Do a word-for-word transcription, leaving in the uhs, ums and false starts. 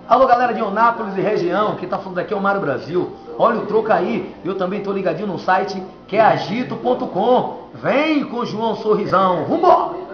Alô, galera de Eunápolis e região, quem tá falando aqui é o Mário Brasil. Olha o troco aí, eu também tô ligadinho no site que é agito ponto com. Vem com o João Sorrisão, vambora!